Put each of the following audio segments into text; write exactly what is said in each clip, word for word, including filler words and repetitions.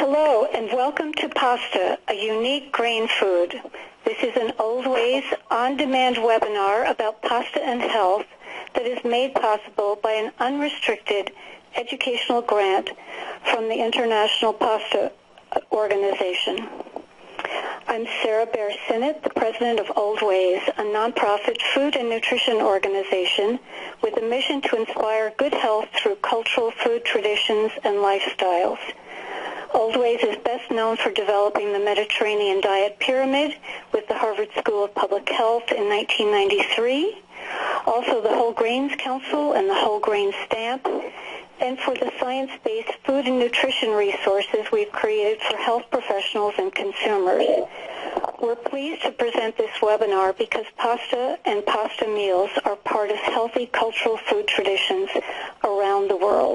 Hello and welcome to Pasta, a unique grain food. This is an Old Ways on-demand webinar about pasta and health that is made possible by an unrestricted educational grant from the International Pasta Organization. I'm Sarah Bear-Sinnott, the president of Old Ways, a nonprofit food and nutrition organization with a mission to inspire good health through cultural food traditions and lifestyles. Old Ways is best known for developing the Mediterranean diet pyramid with the Harvard School of Public Health in nineteen ninety-three, also the Whole Grains Council and the Whole Grain Stamp, and for the science-based food and nutrition resources we've created for health professionals and consumers. We're pleased to present this webinar because pasta and pasta meals are part of healthy cultural food traditions around the world.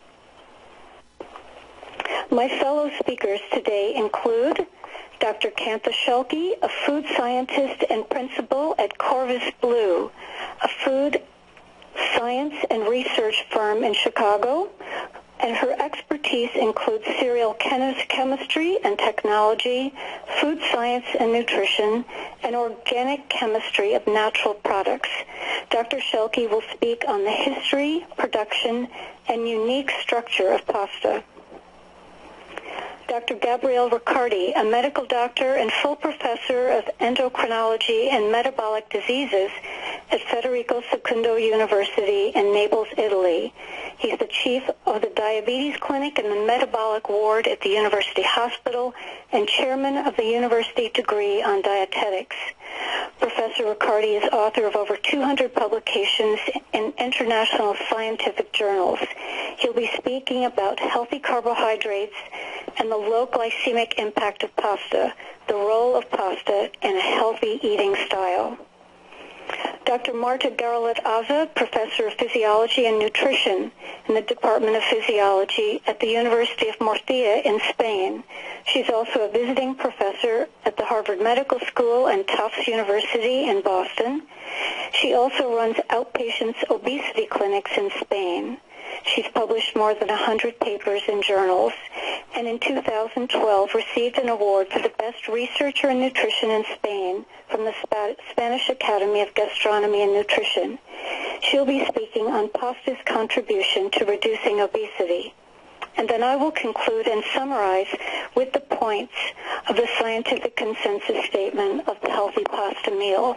My fellow speakers today include Doctor Kantha Shelke, a food scientist and principal at Corvus Blue, a food science and research firm in Chicago, and her expertise includes cereal chemistry and technology, food science and nutrition, and organic chemistry of natural products. Doctor Shelke will speak on the history, production, and unique structure of pasta. Doctor Gabriele Riccardi, a medical doctor and full professor of endocrinology and metabolic diseases at Federico Secondo University in Naples, Italy. He's the chief of the diabetes clinic and the metabolic ward at the University Hospital and chairman of the university degree on dietetics. Professor Riccardi is author of over two hundred publications in international scientific journals. He'll be speaking about healthy carbohydrates and the low glycemic impact of pasta, the role of pasta in a healthy eating style. Doctor Marta Garralot-Aza, professor of physiology and nutrition in the Department of Physiology at the University of Murcia in Spain. She's also a visiting professor at the Harvard Medical School and Tufts University in Boston. She also runs outpatient obesity clinics in Spain. She's published more than one hundred papers in journals, and in two thousand twelve received an award for the best researcher in nutrition in Spain from the Sp- Spanish Academy of Gastronomy and Nutrition. She'll be speaking on pasta's contribution to reducing obesity. And then I will conclude and summarize with the points of the scientific consensus statement of the healthy pasta meal.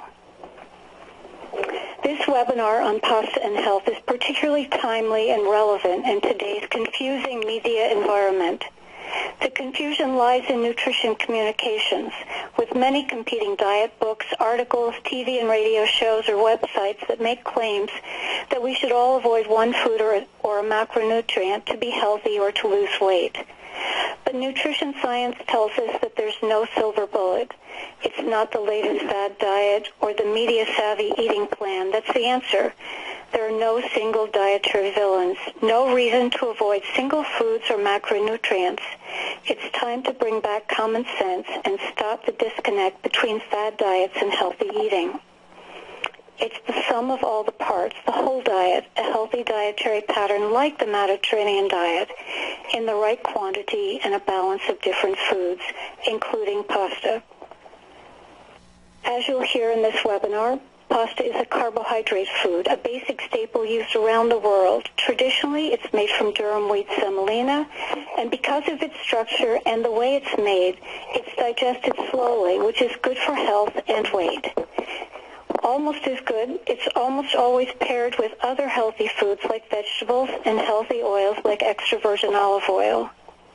This webinar on pasta and health is particularly timely and relevant in today's confusing media environment. The confusion lies in nutrition communications, with many competing diet books, articles, T V and radio shows, or websites that make claims that we should all avoid one food or a, or a macronutrient to be healthy or to lose weight. But nutrition science tells us that there's no silver bullet. It's not the latest fad diet or the media-savvy eating plan that's the answer. There are no single dietary villains, no reason to avoid single foods or macronutrients. It's time to bring back common sense and stop the disconnect between fad diets and healthy eating. It's the sum of all the parts, the whole diet, a healthy dietary pattern like the Mediterranean diet, in the right quantity and a balance of different foods, including pasta. As you'll hear in this webinar, pasta is a carbohydrate food, a basic staple used around the world. Traditionally, it's made from durum wheat semolina, and because of its structure and the way it's made, it's digested slowly, which is good for health and weight. Almost as good, it's almost always paired with other healthy foods like vegetables and healthy oils like extra virgin olive oil.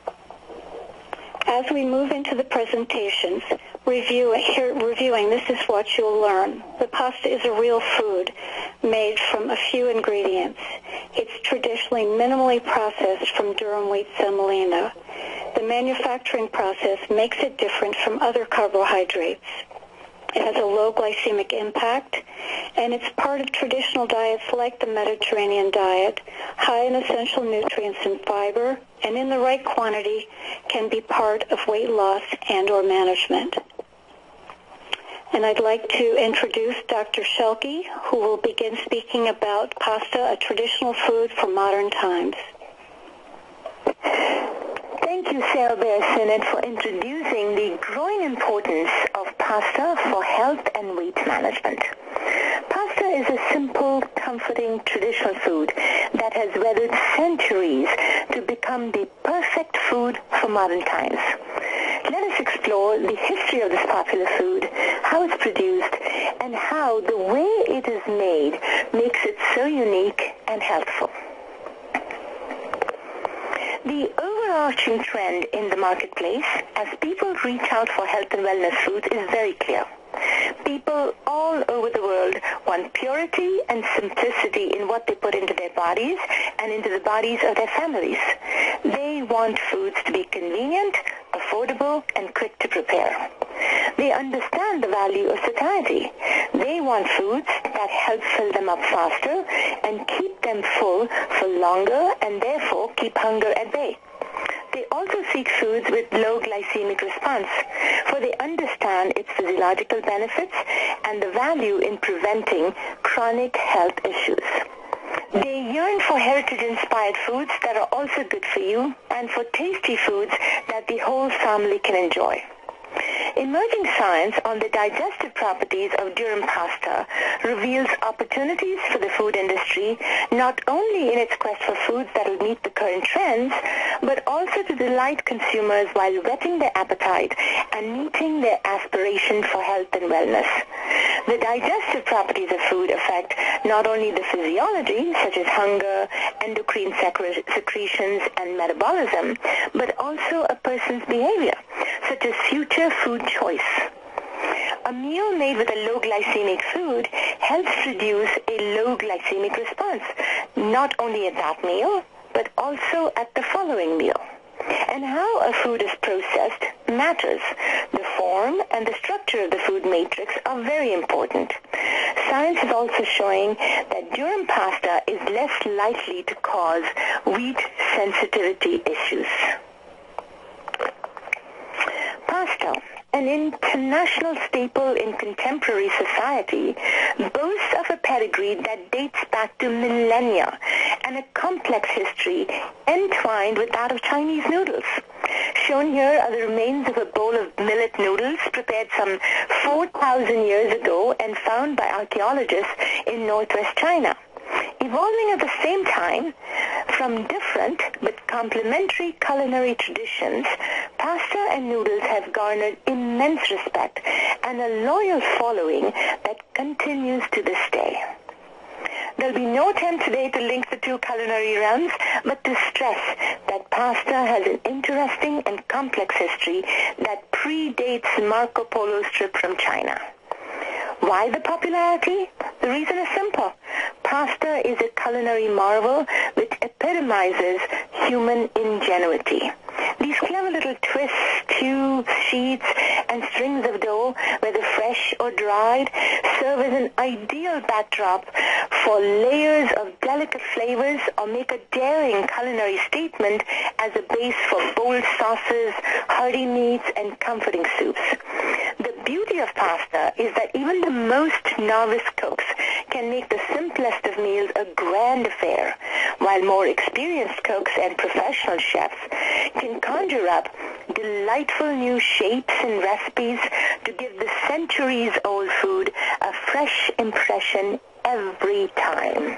As we move into the presentations, review, here, reviewing, this is what you'll learn. The pasta is a real food made from a few ingredients. It's traditionally minimally processed from durum wheat semolina. The manufacturing process makes it different from other carbohydrates. It has a low glycemic impact, and it's part of traditional diets like the Mediterranean diet, high in essential nutrients and fiber, and in the right quantity can be part of weight loss and or management. And I'd like to introduce Doctor Shelke, who will begin speaking about pasta, a traditional food for modern times. Thank you, Sarah Bear-Sinnott, for introducing the growing importance of pasta for health and weight management. Pasta is a simple, comforting, traditional food that has weathered centuries to become the perfect food for modern times. Let us explore the history of this popular food, how it's produced, and how the way it is made makes it so unique and healthful. The overarching trend in the marketplace as people reach out for health and wellness foods is very clear. People all over the world want purity and simplicity in what they put into their bodies and into the bodies of their families. They want foods to be convenient, affordable, and quick to prepare. They understand the value of satiety. They want foods that help fill them up faster and keep them full for longer and therefore keep hunger at bay. They also seek foods with low glycemic response, for they understand its physiological benefits and the value in preventing chronic health issues. They yearn for heritage-inspired foods that are also good for you and for tasty foods that the whole family can enjoy. Emerging science on the digestive properties of durum pasta reveals opportunities for the food industry not only in its quest for foods that will meet the current trends, but also to delight consumers while whetting their appetite and meeting their aspiration for health and wellness. The digestive properties of food affect not only the physiology, such as hunger, endocrine secre- secretions, and metabolism, but also a person's behavior, such as future food choice. A meal made with a low glycemic food helps produce a low glycemic response, not only at that meal, but also at the following meal. And how a food is processed matters. The form and the structure of the food matrix are very important. Science is also showing that durum pasta is less likely to cause wheat sensitivity issues. Pasta, an international staple in contemporary society, boasts of a pedigree that dates back to millennia and a complex history entwined with that of Chinese noodles. Shown here are the remains of a bowl of millet noodles prepared some four thousand years ago and found by archaeologists in northwest China. Evolving at the same time from different but complementary culinary traditions, pasta and noodles have garnered immense respect and a loyal following that continues to this day. There'll be no attempt today to link the two culinary realms, but to stress that pasta has an interesting and complex history that predates Marco Polo's trip from China. Why the popularity? The reason is simple. Pasta is a culinary marvel which epitomizes human ingenuity. These clever little twists, tubes, sheets, and strings of dough, whether fresh or dried, serve as an ideal backdrop for layers of delicate flavors or make a daring culinary statement as a base for bold sauces, hearty meats, and comforting soups. The beauty of pasta is that even the most novice cooks can make the simplest of meals a grand affair, while more experienced cooks and professional chefs can conjure up delightful new shapes and recipes to give the centuries-old food a fresh impression every time.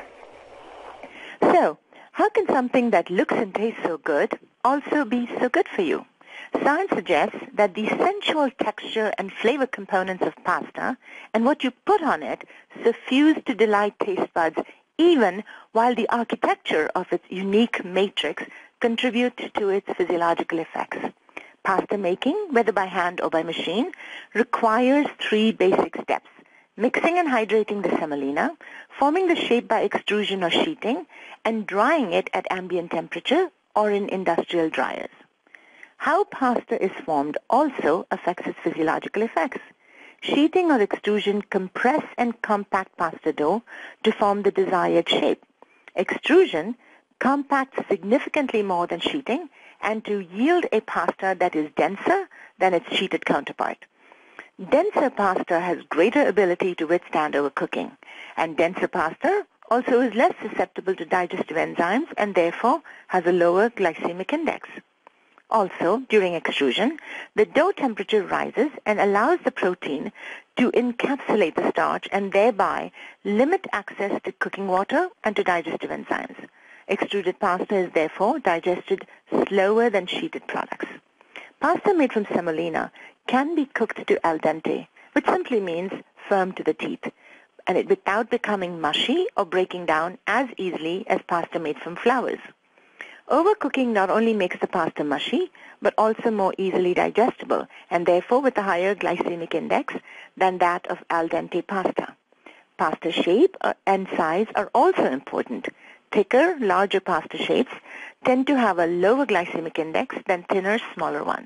So, how can something that looks and tastes so good also be so good for you? Science suggests that the sensual texture and flavor components of pasta and what you put on it suffuse to delight taste buds even while the architecture of its unique matrix contributes to its physiological effects. Pasta making, whether by hand or by machine, requires three basic steps: mixing and hydrating the semolina, forming the shape by extrusion or sheeting, and drying it at ambient temperature or in industrial dryers. How pasta is formed also affects its physiological effects. Sheeting or extrusion compress and compact pasta dough to form the desired shape. Extrusion compacts significantly more than sheeting and to yield a pasta that is denser than its sheeted counterpart. Denser pasta has greater ability to withstand overcooking, and denser pasta also is less susceptible to digestive enzymes and therefore has a lower glycemic index. Also, during extrusion, the dough temperature rises and allows the protein to encapsulate the starch and thereby limit access to cooking water and to digestive enzymes. Extruded pasta is therefore digested slower than sheeted products. Pasta made from semolina can be cooked to al dente, which simply means firm to the teeth, and it without becoming mushy or breaking down as easily as pasta made from flours. Overcooking not only makes the pasta mushy, but also more easily digestible, and therefore with a higher glycemic index than that of al dente pasta. Pasta shape and size are also important. Thicker, larger pasta shapes tend to have a lower glycemic index than thinner, smaller ones.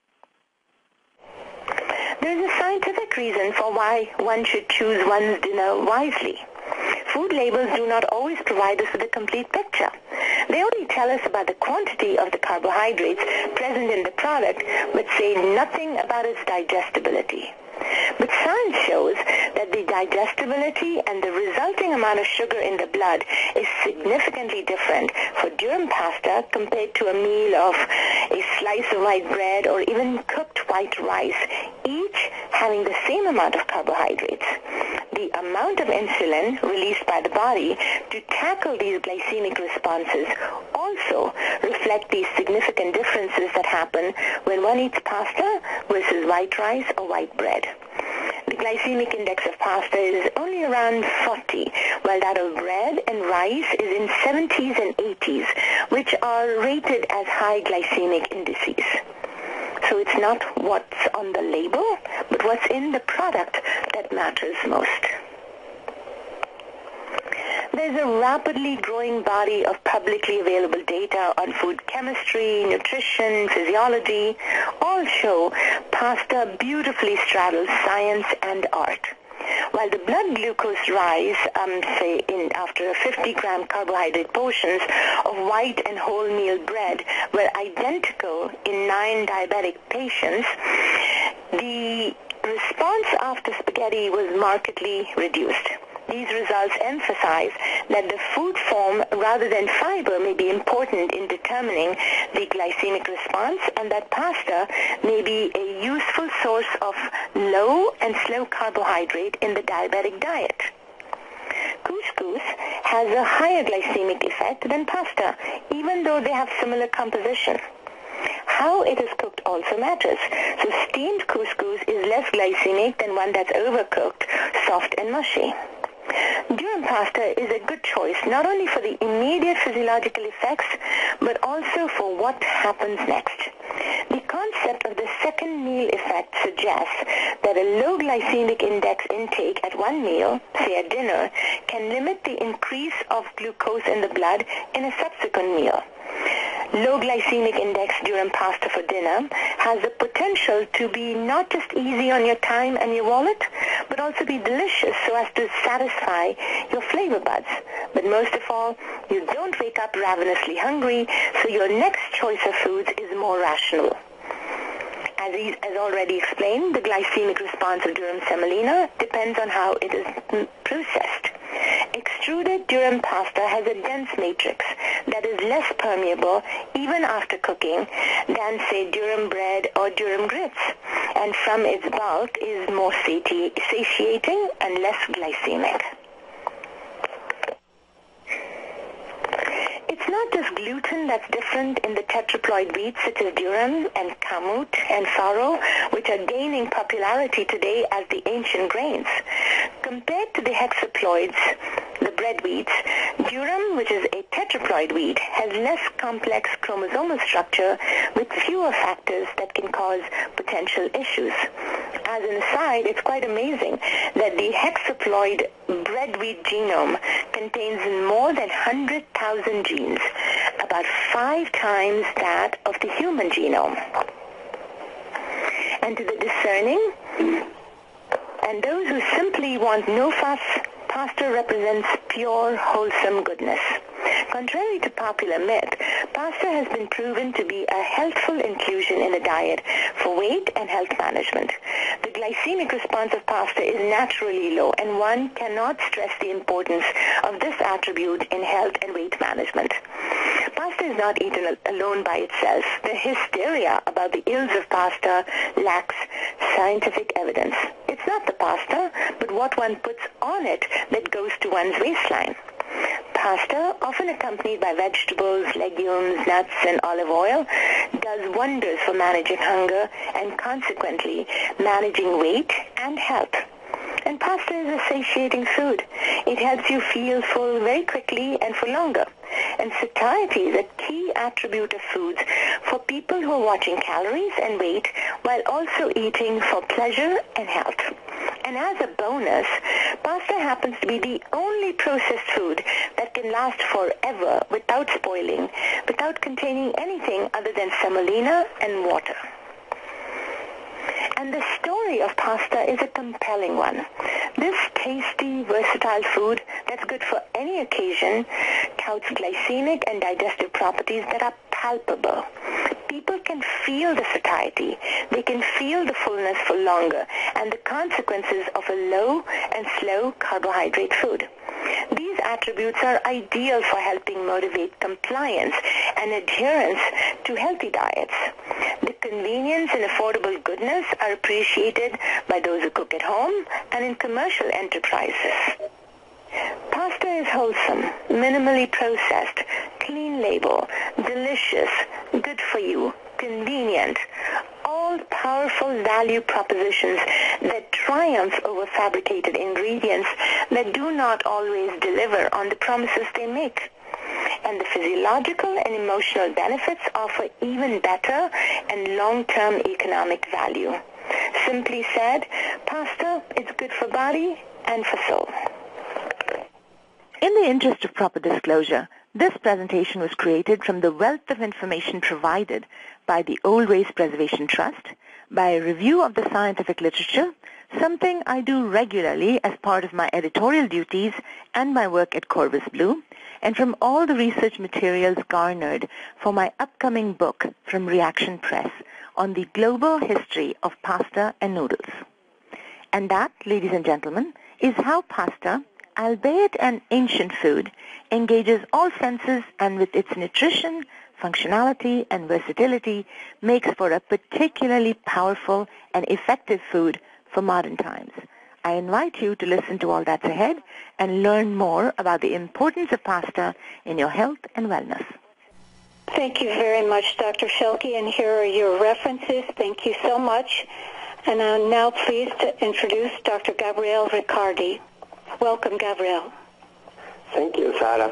There is a scientific reason for why one should choose one's dinner wisely. Food labels do not always provide us with a complete picture. They only tell us about the quantity of the carbohydrates present in the product, but say nothing about its digestibility. But science shows that the digestibility and the resulting amount of sugar in the blood is significantly different for durum pasta compared to a meal of a slice of white bread or even cooked white rice, each having the same amount of carbohydrates. The amount of insulin released by the body to tackle these glycemic responses also reflect these significant differences that happen when one eats pasta versus white rice or white bread. The glycemic index of pasta is only around forty, while that of bread and rice is in seventies and eighties, which are rated as high glycemic indices. So it's not what's on the label, but what's in the product that matters most. There's a rapidly growing body of publicly available data on food chemistry, nutrition, physiology. All show pasta beautifully straddles science and art. While the blood glucose rise, um, say, in after fifty gram carbohydrate portions of white and wholemeal bread were identical in nine diabetic patients, the response after spaghetti was markedly reduced. These results emphasize that the food form rather than fiber may be important in determining the glycemic response, and that pasta may be a useful source of low and slow carbohydrate in the diabetic diet. Couscous has a higher glycemic effect than pasta, even though they have similar composition. How it is cooked also matters. So steamed couscous is less glycemic than one that's overcooked, soft and mushy. Durum pasta is a good choice not only for the immediate physiological effects, but also for what happens next. The concept of the second meal effect suggests that a low glycemic index intake at one meal, say at dinner, can limit the increase of glucose in the blood in a subsequent meal. Low glycemic index durum pasta for dinner has the potential to be not just easy on your time and your wallet, but also be delicious so as to satisfy your flavor buds. But most of all, you don't wake up ravenously hungry, so your next choice of foods is more rational. As, is, as already explained, the glycemic response of durum semolina depends on how it is processed. Extruded durum pasta has a dense matrix that is less permeable even after cooking than, say, durum bread or durum grits, and from its bulk is more sati- satiating and less glycemic. It's not just gluten that's different in the tetraploid wheats such as durum and kamut and farro, which are gaining popularity today as the ancient grains. Compared to the hexaploids, the bread wheats, durum, which is a tetraploid wheat, has less complex chromosomal structure with fewer factors that can cause potential issues. As an aside, it's quite amazing that the hexaploid bread wheat genome contains more than one hundred thousand genes, about five times that of the human genome. And to the discerning, and those who simply want no fuss, pasta represents pure, wholesome goodness. Contrary to popular myth, pasta has been proven to be a healthful inclusion in the diet for weight and health management. The glycemic response of pasta is naturally low, and one cannot stress the importance of this attribute in health and weight management. Pasta is not eaten alone by itself. The hysteria about the ills of pasta lacks scientific evidence. It's not the pasta, but what one puts on it that goes to one's waistline. Pasta, often accompanied by vegetables, legumes, nuts, and olive oil, does wonders for managing hunger and consequently managing weight and health. And pasta is a satiating food. It helps you feel full very quickly and for longer. And satiety is a key attribute of foods for people who are watching calories and weight while also eating for pleasure and health. And as a bonus, pasta happens to be the only processed food that can last forever without spoiling, without containing anything other than semolina and water. And the story of pasta is a compelling one. This tasty, versatile food that's good for any occasion touts glycemic and digestive properties that are palpable. People can feel the satiety. They can feel the fullness for longer and the consequences of a low and slow carbohydrate food. These attributes are ideal for helping motivate compliance and adherence to healthy diets. The convenience and affordable goodness are appreciated by those who cook at home and in commercial enterprises. Pasta is wholesome, minimally processed, clean label, delicious, good for you, convenient, all powerful value propositions that triumph over fabricated ingredients that do not always deliver on the promises they make. And the physiological and emotional benefits offer even better and long-term economic value. Simply said, pasta is good for body and for soul. In the interest of proper disclosure, this presentation was created from the wealth of information provided by the Old Ways Preservation Trust, by a review of the scientific literature, something I do regularly as part of my editorial duties and my work at Corvus Blue, and from all the research materials garnered for my upcoming book from Reaction Press on the global history of pasta and noodles. And that, ladies and gentlemen, is how pasta, albeit an ancient food, engages all senses and with its nutrition, functionality, and versatility makes for a particularly powerful and effective food for modern times. I invite you to listen to all that's ahead and learn more about the importance of pasta in your health and wellness. Thank you very much, Doctor Schielke, and here are your references. Thank you so much. And I'm now pleased to introduce Doctor Gabriele Riccardi. Welcome, Gabriele. Thank you, Sarah.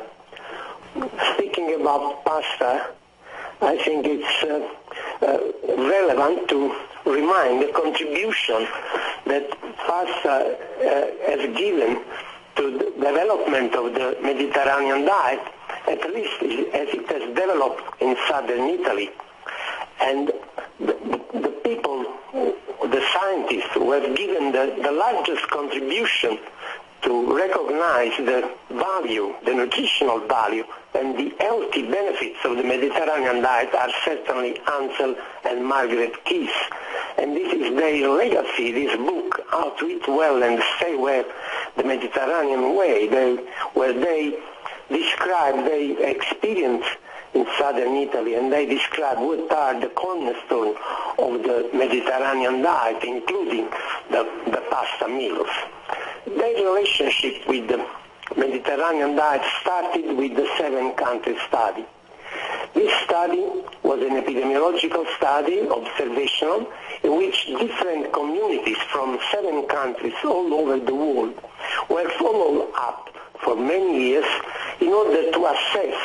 Speaking about pasta, I think it's uh, uh, relevant to remind the contribution that pasta uh, has given to the development of the Mediterranean diet, at least as it has developed in southern Italy. And the, the people, the scientists who have given the, the largest contribution to recognize the value, the nutritional value, and the healthy benefits of the Mediterranean diet are certainly Ansel and Margaret Keys. And this is their legacy, this book, How to Eat Well and Stay Well, the Mediterranean Way, they, where they describe their experience in southern Italy, and they describe what are the cornerstone of the Mediterranean diet, including the, the pasta meals. Their relationship with the Mediterranean diet started with the seven-country study. This study was an epidemiological study, observational, in which different communities from seven countries all over the world were followed up for many years in order to assess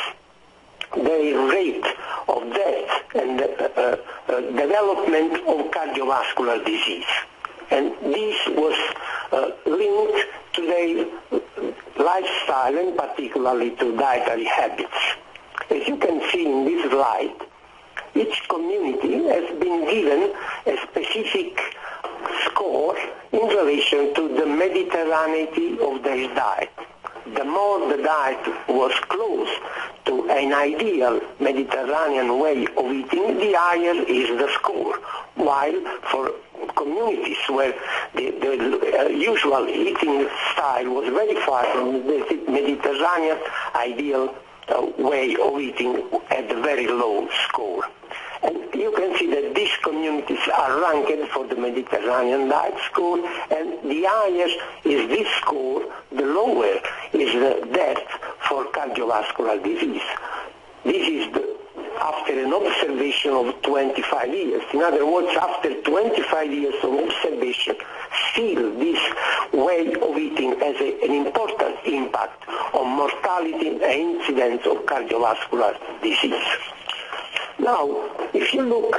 their rate of death and uh, uh, development of cardiovascular disease. And this was uh, linked to their lifestyle and particularly to dietary habits. As you can see in this slide, each community has been given a specific score in relation to the Mediterraneity of their diet. the more the diet was close to an ideal Mediterranean way of eating, the higher is the score. While for communities where the, the uh, usual eating style was very far from the Mediterranean ideal uh, way of eating, at a very low score. And you can see that these communities are ranked for the Mediterranean diet score, and the higher is this score, the lower is the death for cardiovascular disease. This is the, after an observation of twenty-five years. In other words, after twenty-five years of observation, still this way of eating has a, an important impact on mortality and incidence of cardiovascular disease. Now, if you look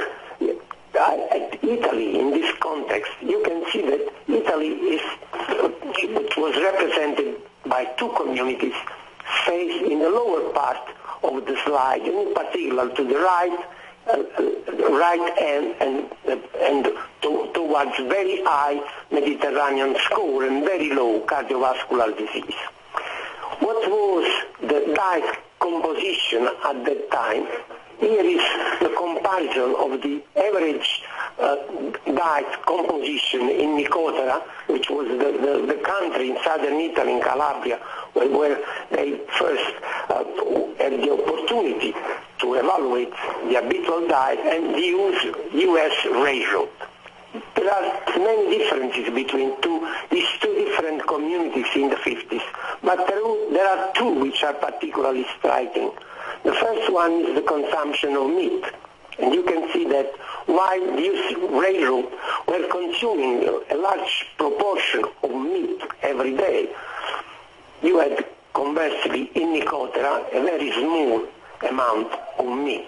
at Italy in this context, you can see that Italy is, it was represented by two communities faced in the lower part of the slide, in particular to the right, uh, right end and, uh, and to, towards very high Mediterranean score and very low cardiovascular disease. What was the diet composition at that time? Here is the comparison of the average uh, diet composition in Nicotera, which was the, the, the country in southern Italy, in Calabria, where, where they first uh, had the opportunity to evaluate the habitual diet, and the U S ratio. There are many differences between two, these two different communities in the fifties, but there, there are two which are particularly striking. The first one is the consumption of meat. And you can see that while these railroad were consuming a large proportion of meat every day, you had conversely in Nicotera a very small amount of meat.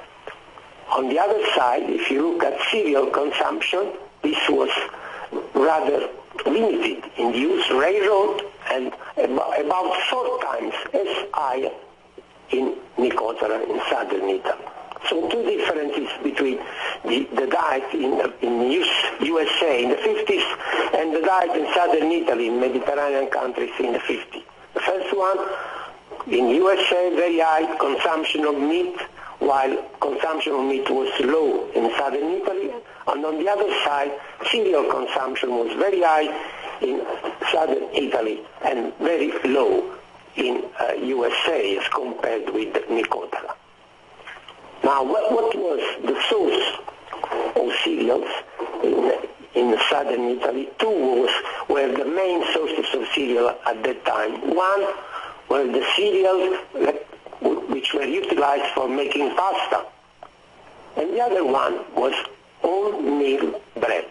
On the other side, if you look at cereal consumption, this was rather limited in the use railroad and about four times as high in Nicotera, in southern Italy. So two differences between the, the diet in, in U S A in the fifties and the diet in southern Italy, in Mediterranean countries in the fifties. The first one, in U S A, very high consumption of meat, while consumption of meat was low in southern Italy. And on the other side, cereal consumption was very high in southern Italy and very low in uh, U S A as compared with Nicotera. Now, what, what was the source of cereals in, in southern Italy? Two was, were the main sources of cereal at that time. One were the cereals that, which were utilized for making pasta, and the other one was wholemeal bread.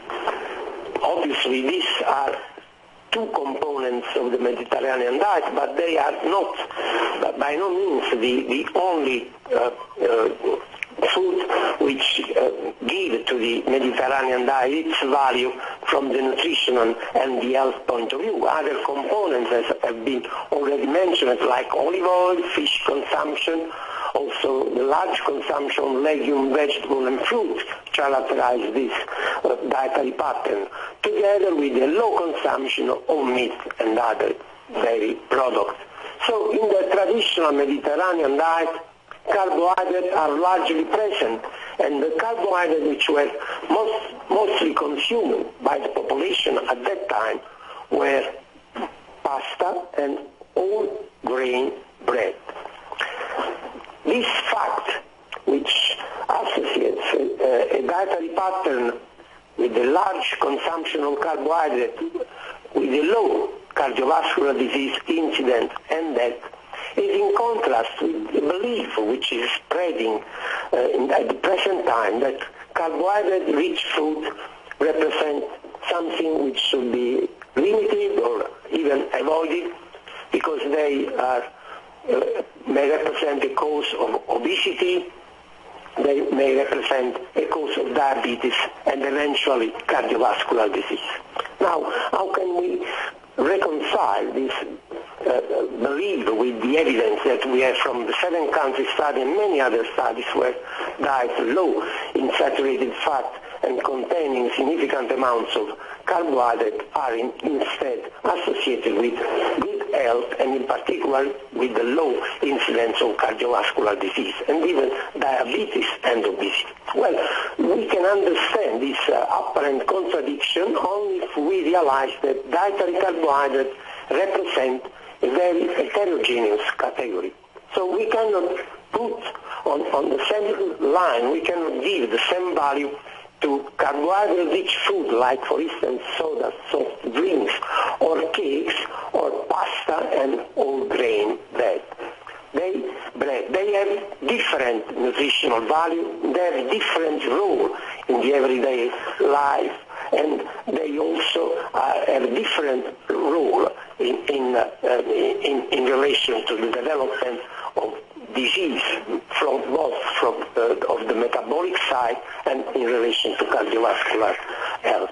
Obviously, these are two components of the Mediterranean diet, but they are not, by no means, the, the only uh, uh, food which uh, give to the Mediterranean diet its value from the nutritional and the health point of view. Other components, as have been already mentioned, like olive oil, fish consumption, also the large consumption of legume, vegetable and fruit characterize this uh, dietary pattern, together with a low consumption of meat and other dairy products. So in the traditional Mediterranean diet, carbohydrates are largely present, and the carbohydrates which were most, mostly consumed by the population at that time were pasta and whole grain bread. This fact, which associates a, a dietary pattern with a large consumption of carbohydrate with a low cardiovascular disease incidence and death, is in contrast with the belief which is spreading uh, in, at the present time that carbohydrate-rich food represent something which should be limited or even avoided because they are, uh, may represent a cause of obesity, they may represent a cause of diabetes and eventually cardiovascular disease. Now, how can we reconcile this uh, belief with the evidence that we have from the seven country study and many other studies where diets low in saturated fat and containing significant amounts of carbohydrate are in, instead associated with good health, and in particular with the low incidence of cardiovascular disease, and even diabetes and obesity. Well, we can understand this uh, apparent contradiction only if we realize that dietary carbohydrates represent a very heterogeneous category. So we cannot put on, on the same line, we cannot give the same value to carbohydrate-rich food, like, for instance, soda, soft drinks, or cakes, or pasta and whole-grain bread. They, bread. They have different nutritional value, they have different role in the everyday life, and they also uh, have a different role in, in, uh, in, in relation to the development of disease, from both from uh, of the metabolic side and in relation to cardiovascular health.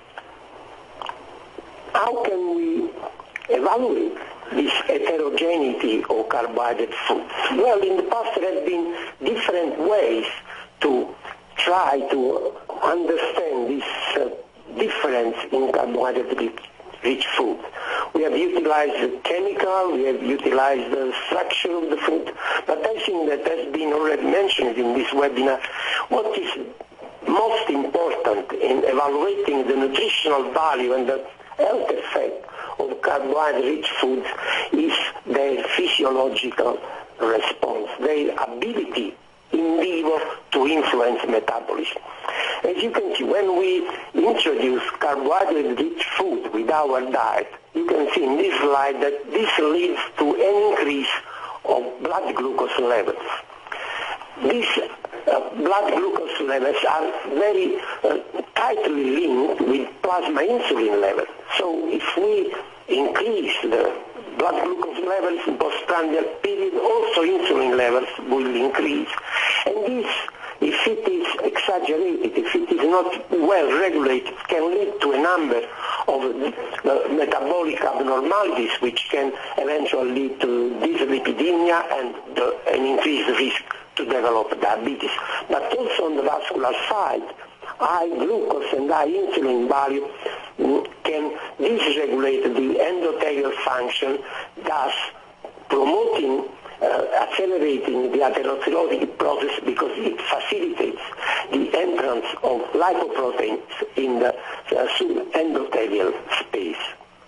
How can we evaluate this heterogeneity of carbohydrate foods? Well, in the past there have been different ways to try to understand this uh, difference in carbohydrate-rich food. We have utilized the chemical, we have utilized the structure of the food, but I think that has been already mentioned in this webinar. What is most important in evaluating the nutritional value and the health effect of carbohydrate-rich foods is their physiological response, their ability in vivo to influence metabolism. As you can see, when we introduce carbohydrate-rich food with our diet, you can see in this slide that this leads to an increase of blood glucose levels. These uh, blood glucose levels are very uh, tightly linked with plasma insulin levels. So if we increase the blood glucose levels in postprandial period, also insulin levels will increase. And this, if it is exaggerated, if it is not well regulated, can lead to a number of uh, metabolic abnormalities which can eventually lead to dyslipidemia and the, an increased risk to develop diabetes. But also on the vascular side, high glucose and high insulin value can dysregulate the endothelial function, thus promoting, uh, accelerating the atherosclerotic process because it facilitates the entrance of lipoproteins in the uh, subendothelial space.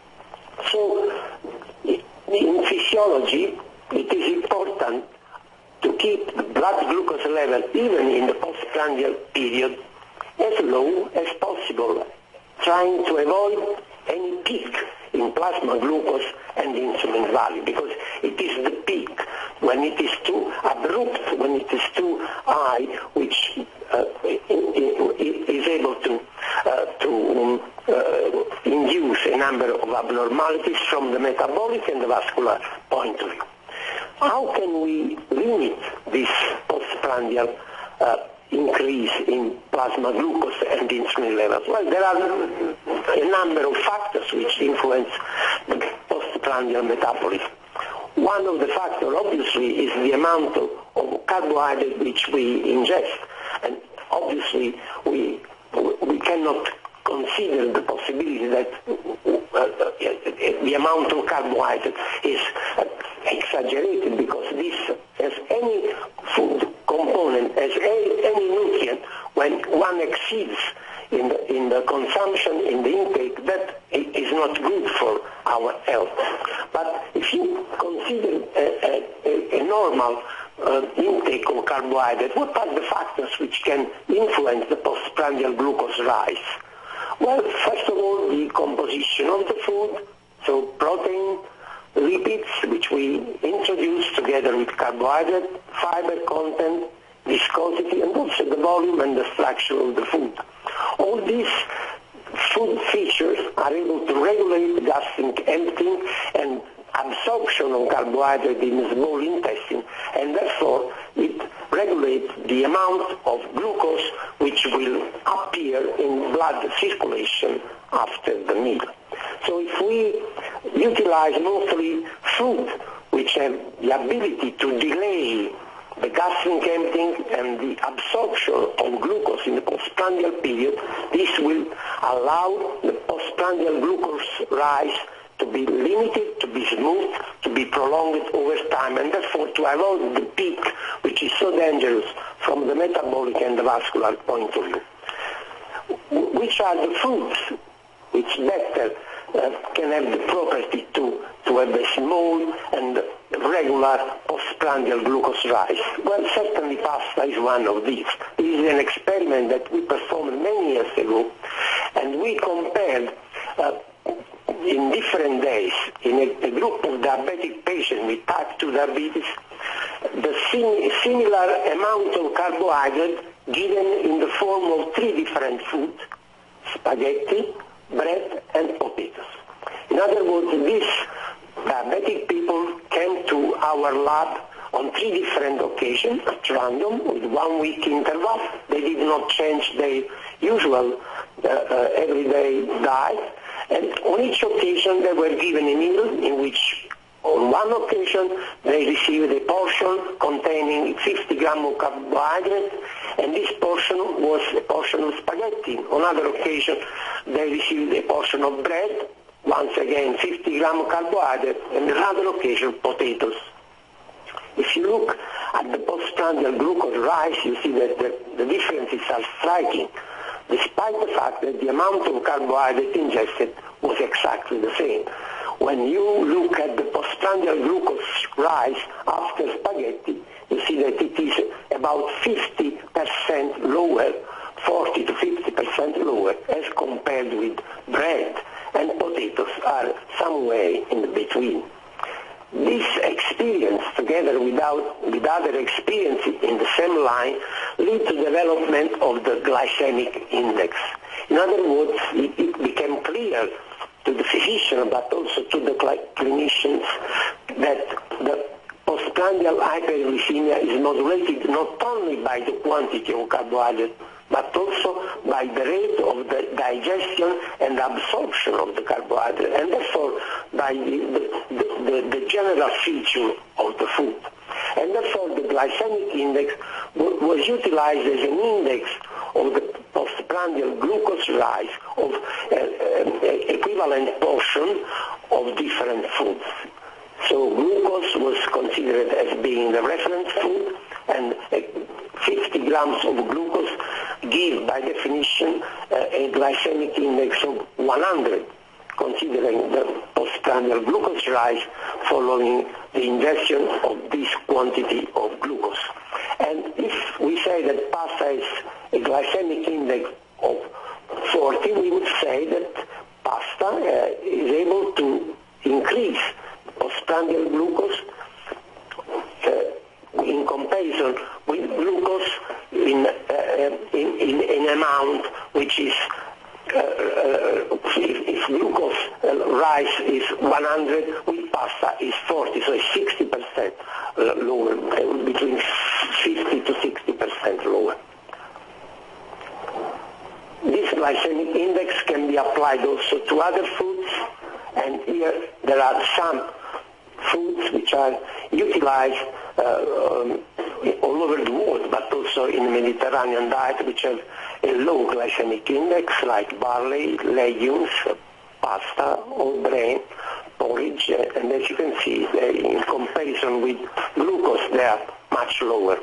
So in physiology, it is important to keep the blood glucose level even in the postprandial period as low as possible, trying to avoid any peak in plasma glucose and insulin value, because it is the peak, when it is too abrupt, when it is too high, which uh, is able to, uh, to um, uh, induce a number of abnormalities from the metabolic and the vascular point of view. How can we limit this postprandial uh, increase in plasma glucose and insulin levels? Well, there are a number of factors which influence the postprandial metabolism. One of the factors, obviously, is the amount of, of carbohydrate which we ingest. And obviously, we, we cannot consider the possibility that uh, the amount of carbohydrate is uh, exaggerated, because this, as any food component, as any, any nutrient, when one exceeds in the, in the consumption, in the intake, that is not good for our health. But if you consider a, a, a normal uh, intake of carbohydrate, what are the factors which can influence the postprandial glucose rise? Well, first of all, the composition of the food, so protein, lipids, which we introduce together with carbohydrate, fiber content, viscosity, and also the volume and the structure of the food. All these food features are able to regulate gastric emptying and absorption of carbohydrate in the small intestine, and therefore it regulates the amount of glucose which will appear in blood circulation after the meal. So if we utilize mostly food which have the ability to delay the gastric emptying and the absorption of glucose in the postprandial period, this will allow the postprandial glucose rise to be limited, to be smooth, to be prolonged over time, and therefore to avoid the peak, which is so dangerous from the metabolic and the vascular point of view. Which are the foods which better uh, can have the property to, to have a small and regular postprandial glucose rise? Well, certainly pasta is one of these. This is an experiment that we performed many years ago, and we compared uh, in different days in a, a group of diabetic patients with type two diabetes the sim similar amount of carbohydrate given in the form of three different foods: spaghetti, bread, and potatoes. In other words, these diabetic people came to our lab on three different occasions at random with one week interval. They did not change their usual uh, uh, everyday diet, and on each occasion they were given a meal in which on one occasion they received a portion containing fifty grams of carbohydrate, and this portion was a portion of spaghetti. On another occasion they received a portion of bread, once again fifty grams of carbohydrate, and on another occasion potatoes. If you look at the postprandial glucose rise, you see that the, the differences are striking, despite the fact that the amount of carbohydrate ingested was exactly the same. When you look at the postprandial glucose rise after spaghetti, you see that it is about fifty percent lower, forty to fifty percent lower, as compared with bread, and potatoes are somewhere in the between. This experience, together with, out, with other experiences in the same line, lead to development of the glycemic index. In other words, it, it became clear to the physician, but also to the clinicians, that the postprandial hyperglycemia is modulated not only by the quantity of carbohydrate, but also by the rate of the digestion and absorption of the carbohydrate, and therefore by the, the, the, the general feature of the food. And therefore the glycemic index was utilized as an index of the postprandial glucose rise of uh, uh, equivalent portion of different foods. So glucose was considered as being the reference food, and uh, fifty grams of glucose give by definition uh, a glycemic index of one hundred, considering the postprandial glucose rise following the ingestion of this quantity of glucose. And if we say that pasta is a glycemic index of forty, we would say that pasta uh, is able to increase postprandial glucose uh, in comparison with glucose in, uh, in, in, in amount which is Uh, uh, if, if glucose uh, rise is one hundred, with pasta is forty, so it's sixty percent lower, uh, between fifty to sixty percent lower. This glycemic index can be applied also to other foods, and here there are some foods which are utilized uh, um, all over the world, but also in the Mediterranean diet, which have a low glycemic index, like barley, legumes, pasta, whole grain, porridge, and as you can see, in comparison with glucose, they are much lower.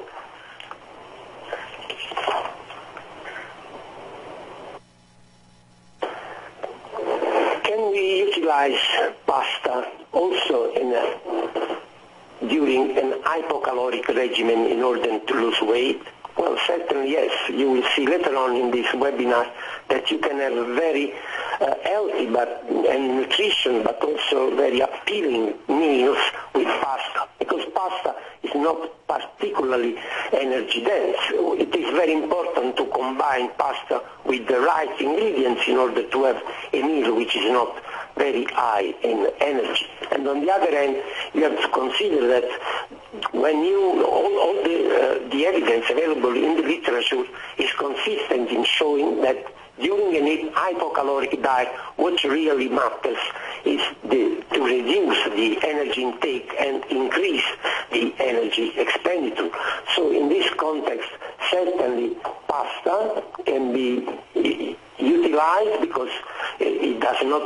Can we utilize pasta also in a, during an hypocaloric regimen in order to lose weight? Well, certainly yes. You will see later on in this webinar that you can have a very uh, healthy but, and nutrition, but also very appealing meals with pasta, because pasta is not particularly energy dense. It is very important to combine pasta with the right ingredients in order to have a meal which is not very high in energy. And on the other hand, you have to consider that when you, all, all the, uh, the evidence available in the literature is consistent in showing that during a hypocaloric diet, what really matters is the, to reduce the energy intake and increase the energy expenditure. So in this context, certainly pasta can be utilized utilized because it does not,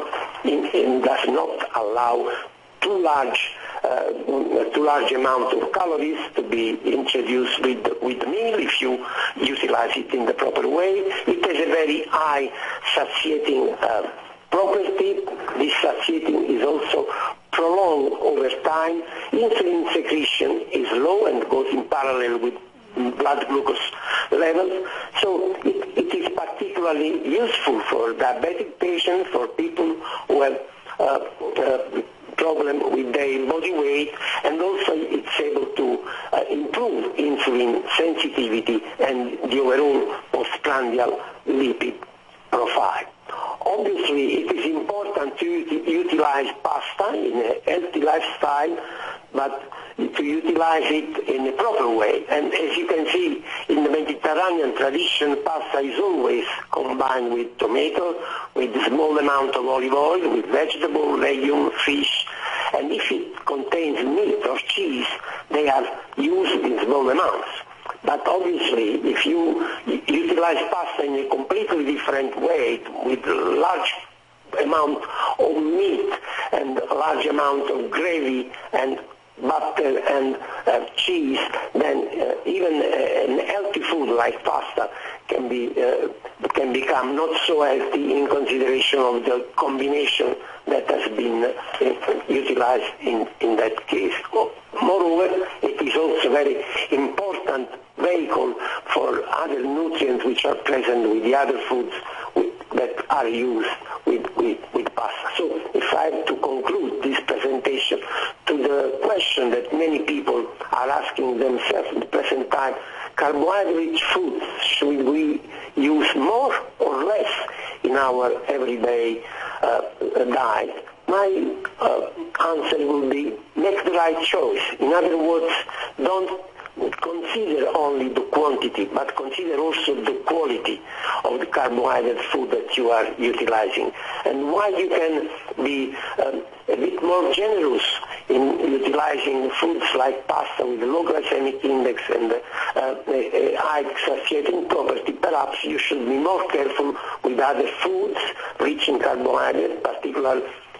it does not allow too large, uh, too large amount of calories to be introduced with with the meal if you utilize it in the proper way. It has a very high satiating uh, property. This satiating is also prolonged over time. Insulin secretion is low and goes in parallel with blood glucose levels. So it, it is particularly useful for diabetic patients, for people who have uh, uh, problem with their body weight, and also it's able to uh, improve insulin sensitivity and the overall postprandial lipid profile. Obviously, it is important to utilize pasta in a healthy lifestyle, but to utilize it in a proper way. And as you can see, in the Mediterranean tradition, pasta is always combined with tomato, with a small amount of olive oil, with vegetable, legume, fish, and if it contains meat or cheese, they are used in small amounts. But obviously, if you utilize pasta in a completely different way, with large amount of meat and a large amount of gravy and butter and uh, cheese, then uh, even uh, an healthy food like pasta can be uh, can become not so healthy in consideration of the combination that has been uh, utilized in, in that case. Moreover, it is also very important vehicle for other nutrients which are present with the other foods with, that are used with, with, with pasta. So if I have to conclude this presentation to the question that many people are asking themselves at the present time, carbohydrate foods, should we use more or less in our everyday uh, diet? My uh, answer will be make the right choice. In other words, don't consider only the quantity, but consider also the quality of the carbohydrate food that you are utilizing. And while you can be um, a bit more generous in utilizing foods like pasta with a low glycemic index and uh, a, a high satiating property, perhaps you should be more careful with other foods rich in carbohydrates, particularly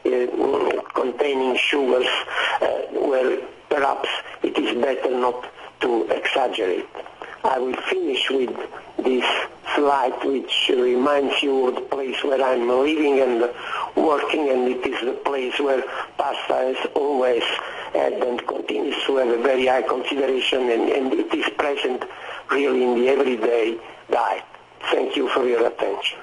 uh, containing sugars, uh, where perhaps it is better not to exaggerate. I will finish with this slide which reminds you of the place where I'm living and working, and it is the place where pasta has always had and continues to have a very high consideration, and, and it is present really in the everyday diet. Thank you for your attention.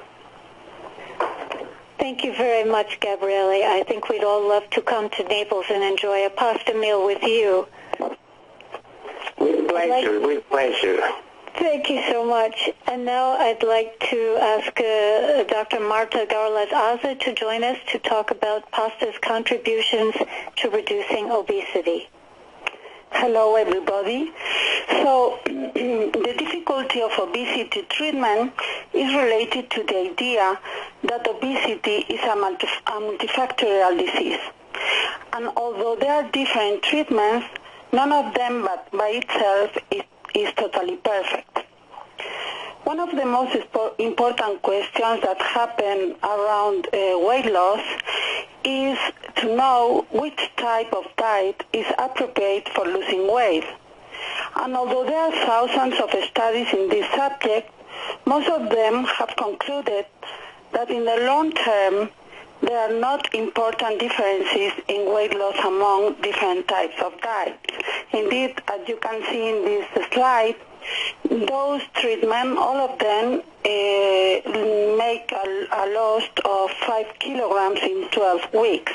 Thank you very much, Gabriele. I think we'd all love to come to Naples and enjoy a pasta meal with you. With pleasure, like, with pleasure. Thank you so much. And now I'd like to ask uh, Doctor Marta Garlas-Aza to join us to talk about pasta's contributions to reducing obesity. Hello, everybody. So the difficulty of obesity treatment is related to the idea that obesity is a multifactorial disease. And although there are different treatments, none of them but by itself is, is totally perfect. One of the most important questions that happen around uh, weight loss is to know which type of diet is appropriate for losing weight. And although there are thousands of studies in this subject, most of them have concluded that in the long term, there are not important differences in weight loss among different types of diets. Indeed, as you can see in this slide, those treatments, all of them, uh, make a, a loss of five kilograms in twelve weeks.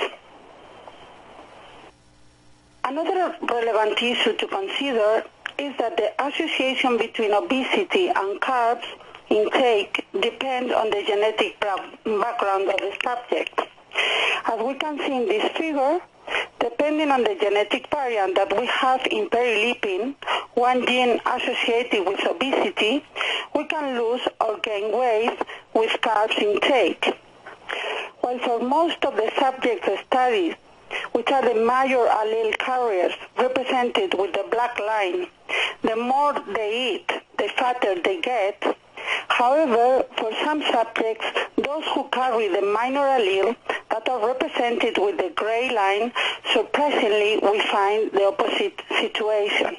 Another relevant issue to consider is that the association between obesity and carbs intake depends on the genetic background of the subject. As we can see in this figure, depending on the genetic variant that we have in perilipin, one gene associated with obesity, we can lose or gain weight with carbs intake. While for most of the subjects studied, which are the major allele carriers represented with the black line, the more they eat, the fatter they get, However, for some subjects, those who carry the minor allele that are represented with the gray line, surprisingly, we find the opposite situation.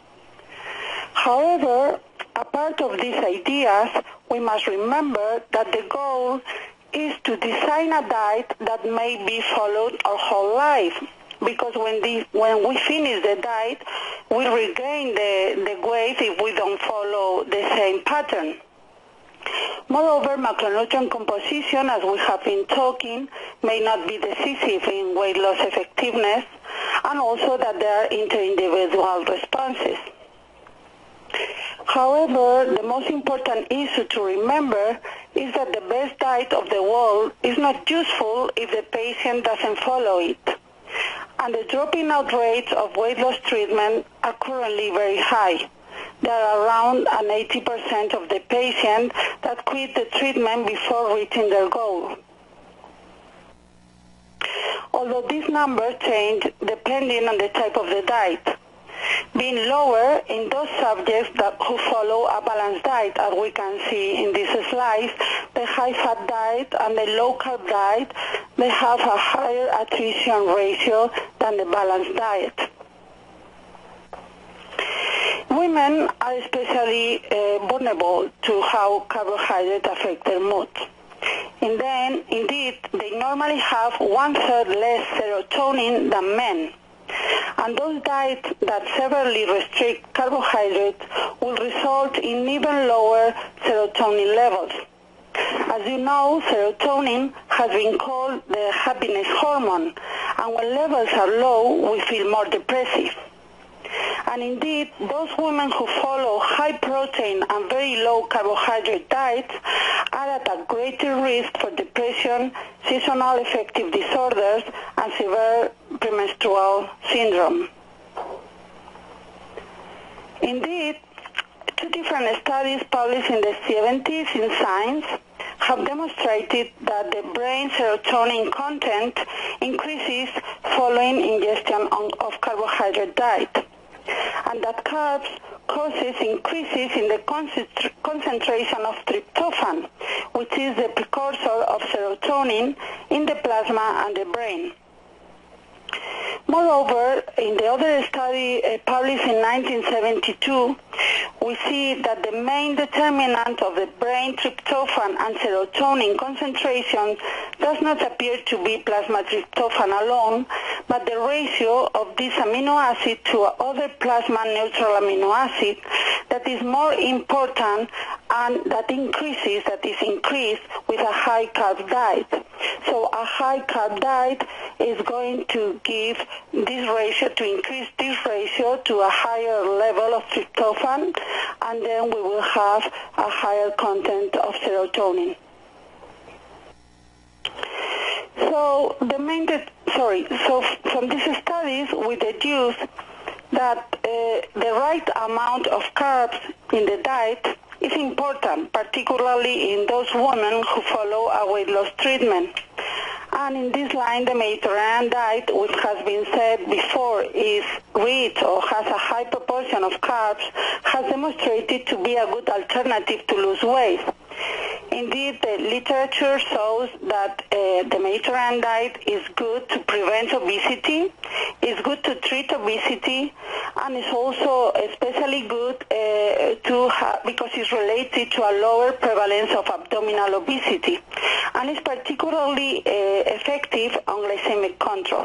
However, apart of these ideas, we must remember that the goal is to design a diet that may be followed our whole life. Because when, the, when we finish the diet, we regain the, the weight if we don't follow the same pattern. Moreover, macronutrient composition, as we have been talking, may not be decisive in weight loss effectiveness, and also that there are inter-individual responses. However, the most important issue to remember is that the best diet of the world is not useful if the patient doesn't follow it. And the dropping out rates of weight loss treatment are currently very high. There are around an eighty percent of the patients that quit the treatment before reaching their goal. Although these numbers change depending on the type of the diet, being lower in those subjects that who follow a balanced diet, as we can see in this slide. The high-fat diet and the low-carb diet, they have a higher attrition ratio than the balanced diet. Women are especially uh, vulnerable to how carbohydrates affect their mood. And then, indeed, they normally have one-third less serotonin than men. And those diets that severely restrict carbohydrates will result in even lower serotonin levels. As you know, serotonin has been called the happiness hormone, and when levels are low, we feel more depressive. And indeed, those women who follow high protein and very low carbohydrate diets are at a greater risk for depression, seasonal affective disorders, and severe premenstrual syndrome. Indeed, two different studies published in the seventies in Science have demonstrated that the brain serotonin content increases following ingestion of carbohydrate diet, and that carbs causes increases in the concentration of tryptophan, which is the precursor of serotonin in the plasma and the brain. Moreover, in the other study uh, published in nineteen seventy-two, we see that the main determinant of the brain tryptophan and serotonin concentration does not appear to be plasma tryptophan alone, but the ratio of this amino acid to other plasma neutral amino acid that is more important and that increases, that is increased with a high carb diet. So a high carb diet is going to give this ratio, to increase this ratio to a higher level of tryptophan, and then we will have a higher content of serotonin. So the main, de sorry, so from these studies we deduce that uh, the right amount of carbs in the diet is important, particularly in those women who follow a weight loss treatment. And in this line, the Mediterranean diet, which has been said before, is rich or has a high proportion of carbs, has demonstrated to be a good alternative to lose weight. Indeed, the literature shows that uh, the Mediterranean diet is good to prevent obesity, is good to treat obesity, and is also especially good uh, to ha because it's related to a lower prevalence of abdominal obesity, and is particularly uh, effective on glycemic control.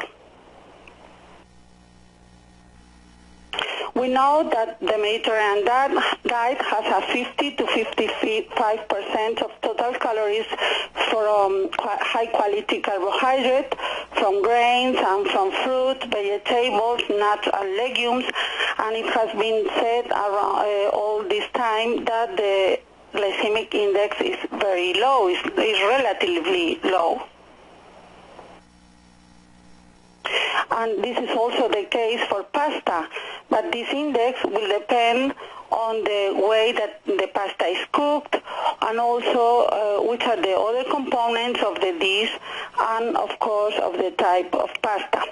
We know that the Mediterranean diet has a fifty to fifty-five percent of total calories from high-quality carbohydrate, from grains and from fruit, vegetables, nuts and legumes, and it has been said around, uh, all this time that the glycemic index is very low, is, is relatively low. And this is also the case for pasta, but this index will depend on the way that the pasta is cooked, and also uh, which are the other components of the dish, and of course of the type of pasta.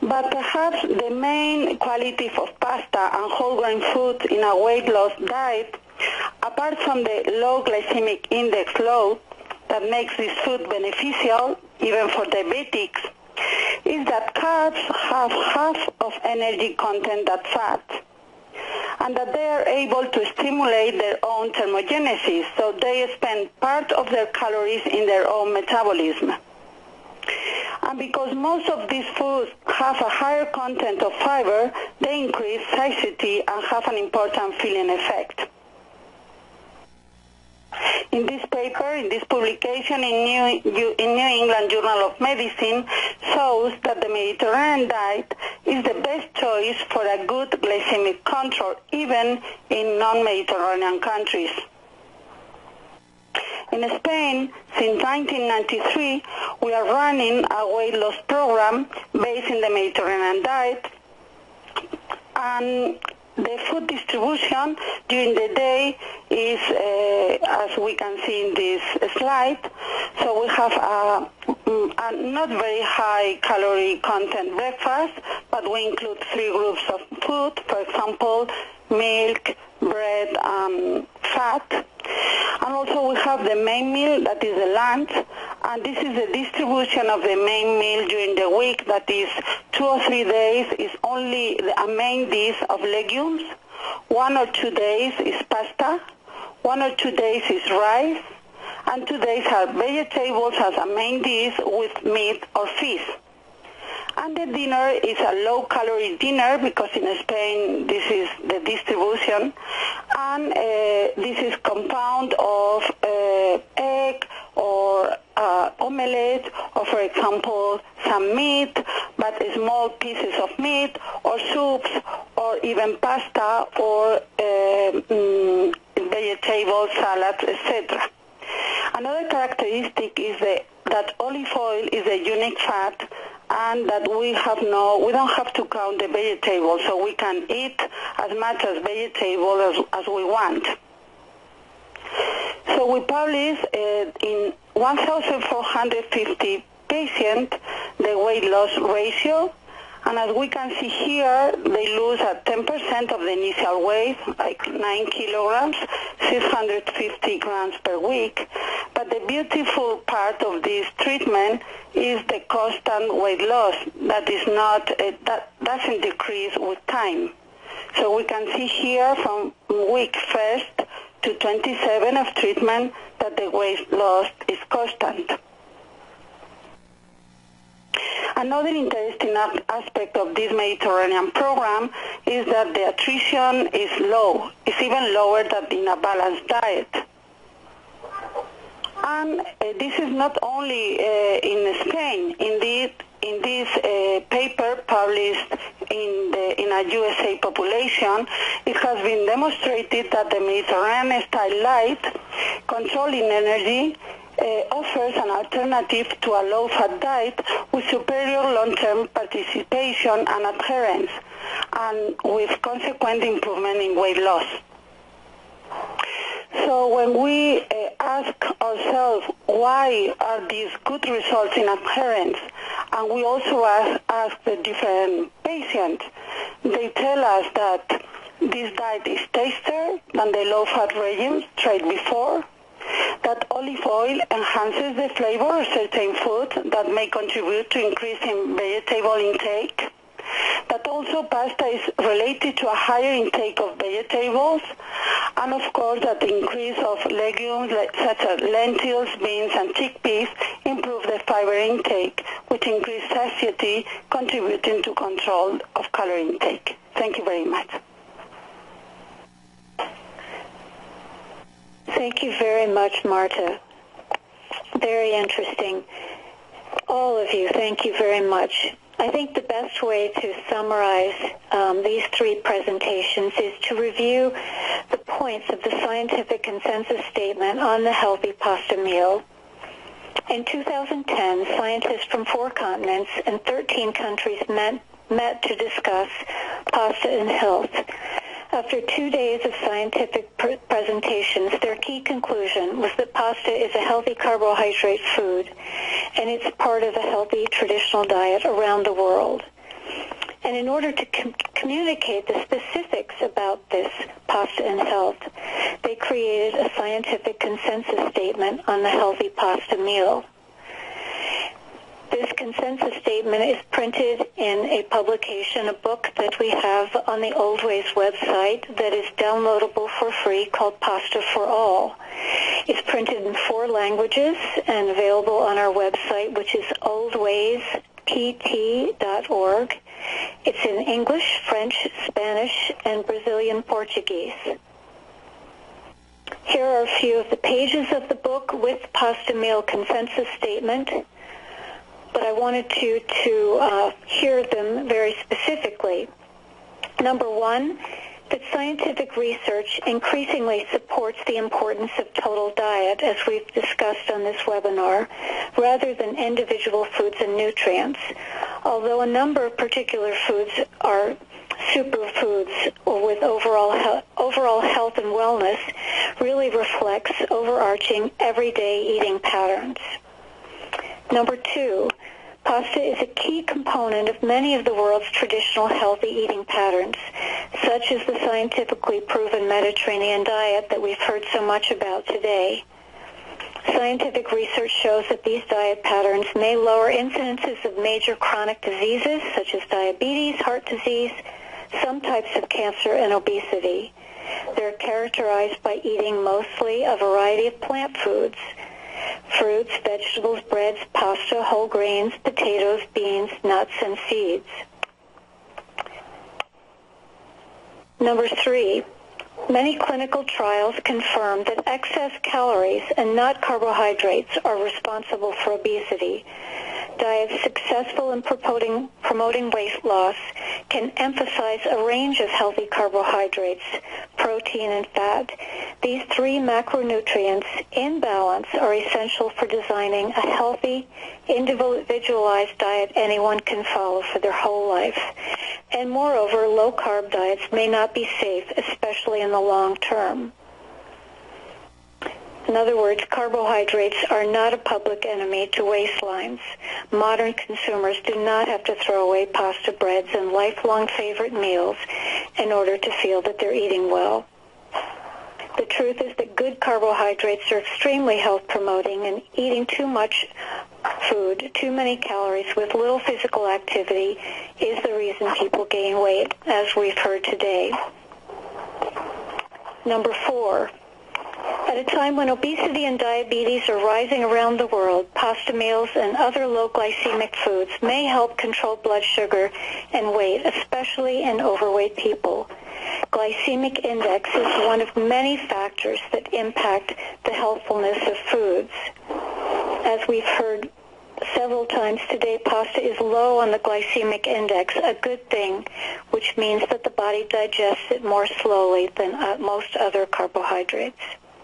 But perhaps the main quality of pasta and whole grain food in a weight loss diet, apart from the low glycemic index load that makes this food beneficial even for diabetics, is that carbs have half of energy content that fat, and that they are able to stimulate their own thermogenesis, so they spend part of their calories in their own metabolism. And because most of these foods have a higher content of fiber, they increase satiety and have an important filling effect. In this paper, in this publication in New, in New England Journal of Medicine, shows that the Mediterranean diet is the best choice for a good glycemic control, even in non-Mediterranean countries. In Spain, since nineteen ninety-three, we are running a weight loss program based in the Mediterranean diet, and the food distribution during the day is, uh, as we can see in this slide, so we have a, a not very high calorie content breakfast, but we include three groups of food, for example, milk, bread, and fat. And also we have the main meal, that is the lunch, and this is the distribution of the main meal during the week, that is two or three days is only a main dish of legumes, one or two days is pasta, one or two days is rice, and two days are vegetables as a main dish with meat or fish. And the dinner is a low-calorie dinner because in Spain this is the distribution, and uh, this is compound of uh, egg or uh, omelette, or for example some meat, but small pieces of meat, or soups, or even pasta, or uh, mm, vegetables, salads, et cetera. Another characteristic is the, that olive oil is a unique fat, and that we have no, we don't have to count the vegetables, so we can eat as much as vegetable as, as we want. So we published uh, in one thousand four hundred fifty patients the weight loss ratio, and as we can see here, they lose at ten percent of the initial weight, like nine kilograms, six hundred fifty grams per week. But the beautiful part of this treatment is the constant weight loss that is not, uh, that doesn't decrease with time. So we can see here from week first to twenty-seven of treatment that the weight loss is constant. Another interesting aspect of this Mediterranean program is that the attrition is low. It's even lower than in a balanced diet. And uh, this is not only uh, in Spain. Indeed, in this uh, paper published in, the, in a U S A population, it has been demonstrated that the Mediterranean style diet, controlling energy, Uh, offers an alternative to a low-fat diet with superior long-term participation and adherence, and with consequent improvement in weight loss. So when we uh, ask ourselves why are these good results in adherence, and we also ask, ask the different patients, they tell us that this diet is tastier than the low-fat regimes tried before, that olive oil enhances the flavor of certain food that may contribute to increasing vegetable intake, that also pasta is related to a higher intake of vegetables, and of course that the increase of legumes like, such as lentils, beans, and chickpeas improve the fiber intake, which increase satiety, contributing to control of calorie intake. Thank you very much. Thank you very much, Marta. Very interesting. All of you, thank you very much. I think the best way to summarize um, these three presentations is to review the points of the scientific consensus statement on the healthy pasta meal. In two thousand ten, scientists from four continents and thirteen countries met, met to discuss pasta and health. After two days of scientific pr presentations, their key conclusion was that pasta is a healthy carbohydrate food, and it's part of a healthy traditional diet around the world. And in order to com- communicate the specifics about this pasta and health, they created a scientific consensus statement on the healthy pasta meal. This consensus statement is printed in a publication, a book that we have on the Old Ways website that is downloadable for free called Pasta for All. It's printed in four languages and available on our website, which is old ways p t dot org. It's in English, French, Spanish, and Brazilian Portuguese. Here are a few of the pages of the book with pasta meal consensus statement, but I wanted you to uh, hear them very specifically. Number one, that scientific research increasingly supports the importance of total diet, as we've discussed on this webinar, rather than individual foods and nutrients. Although a number of particular foods are superfoods with overall he- overall health and wellness, really reflects overarching everyday eating patterns. Number two, pasta is a key component of many of the world's traditional healthy eating patterns, such as the scientifically proven Mediterranean diet that we've heard so much about today. Scientific research shows that these diet patterns may lower incidences of major chronic diseases such as diabetes, heart disease, some types of cancer, and obesity. They're characterized by eating mostly a variety of plant foods: fruits, vegetables, breads, pasta, whole grains, potatoes, beans, nuts, and seeds. Number three, many clinical trials confirm that excess calories and not carbohydrates are responsible for obesity. Diets successful in promoting, promoting weight loss can emphasize a range of healthy carbohydrates, protein, and fat. These three macronutrients in balance are essential for designing a healthy, individualized diet anyone can follow for their whole life. And moreover, low-carb diets may not be safe, especially in the long term. In other words, carbohydrates are not a public enemy to waistlines. Modern consumers do not have to throw away pasta breads and lifelong favorite meals in order to feel that they're eating well. The truth is that good carbohydrates are extremely health-promoting, and eating too much food, too many calories with little physical activity is the reason people gain weight, as we've heard today. Number four, at a time when obesity and diabetes are rising around the world, pasta meals and other low glycemic foods may help control blood sugar and weight, especially in overweight people. Glycemic index is one of many factors that impact the healthfulness of foods. As we've heard several times today, pasta is low on the glycemic index, a good thing, which means that the body digests it more slowly than uh, most other carbohydrates.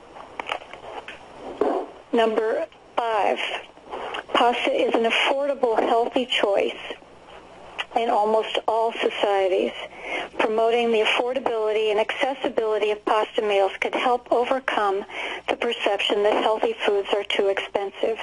Number five, pasta is an affordable, healthy choice in almost all societies. Promoting the affordability and accessibility of pasta meals could help overcome the perception that healthy foods are too expensive.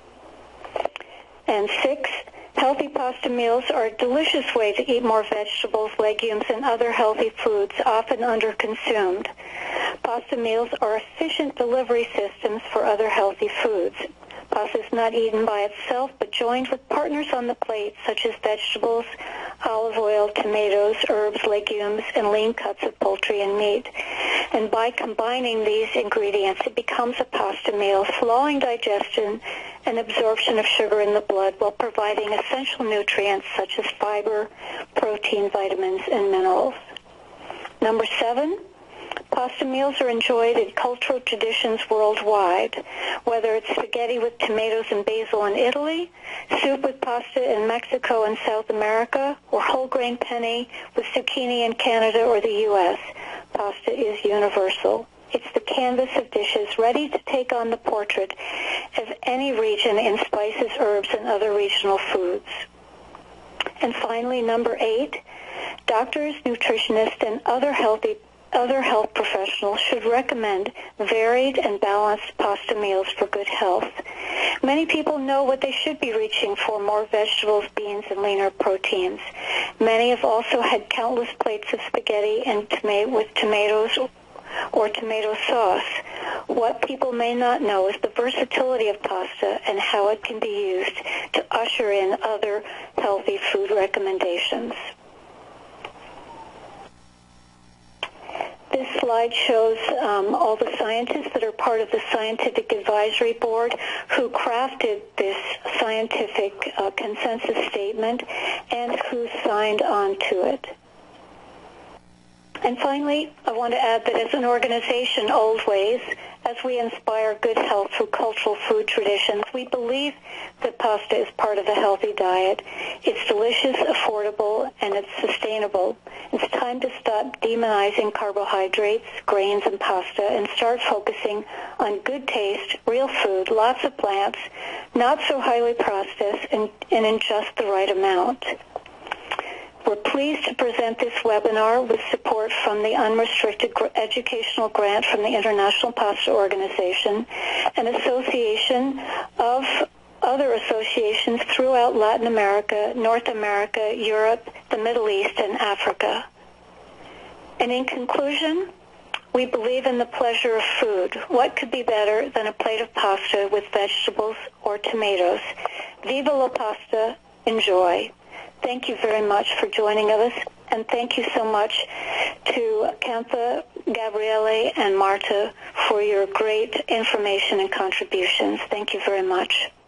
And six, healthy pasta meals are a delicious way to eat more vegetables, legumes, and other healthy foods, often underconsumed. Pasta meals are efficient delivery systems for other healthy foods. Pasta is not eaten by itself, but joined with partners on the plate, such as vegetables, olive oil, tomatoes, herbs, legumes, and lean cuts of poultry and meat. And by combining these ingredients, it becomes a pasta meal, slowing digestion and absorption of sugar in the blood while providing essential nutrients such as fiber, protein, vitamins, and minerals. Number seven, pasta meals are enjoyed in cultural traditions worldwide, whether it's spaghetti with tomatoes and basil in Italy, soup with pasta in Mexico and South America, or whole grain penne with zucchini in Canada or the U S. Pasta is universal. It's the canvas of dishes ready to take on the portrait of any region in spices, herbs, and other regional foods. And finally, number eight, doctors, nutritionists, and other healthy other health professionals should recommend varied and balanced pasta meals for good health. Many people know what they should be reaching for: more vegetables, beans, and leaner proteins. Many have also had countless plates of spaghetti and toma- with tomatoes or tomato sauce. What people may not know is the versatility of pasta and how it can be used to usher in other healthy food recommendations. This slide shows um, all the scientists that are part of the Scientific Advisory Board who crafted this scientific uh, consensus statement and who signed on to it. And finally, I want to add that as an organization, Old Ways, as we inspire good health through cultural food traditions, we believe that pasta is part of a healthy diet. It's delicious, affordable, and it's sustainable. It's time to stop demonizing carbohydrates, grains, and pasta and start focusing on good taste, real food, lots of plants, not so highly processed, and, and in just the right amount. We're pleased to present this webinar with support from the Unrestricted Educational Grant from the International Pasta Organization, an association of other associations throughout Latin America, North America, Europe, the Middle East, and Africa. And in conclusion, we believe in the pleasure of food. What could be better than a plate of pasta with vegetables or tomatoes? Viva la pasta, enjoy. Thank you very much for joining us, and thank you so much to Cantha, Gabriele, and Marta for your great information and contributions. Thank you very much.